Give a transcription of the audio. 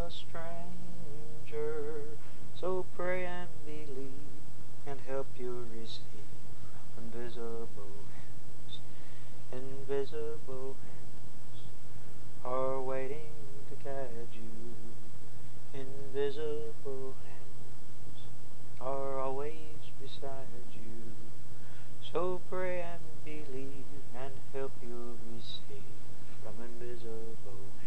a stranger. So pray and believe, and help you receive from invisible hands. Invisible hands are waiting to guide you. Invisible hands are always beside you. So pray and believe, and help you receive from invisible hands.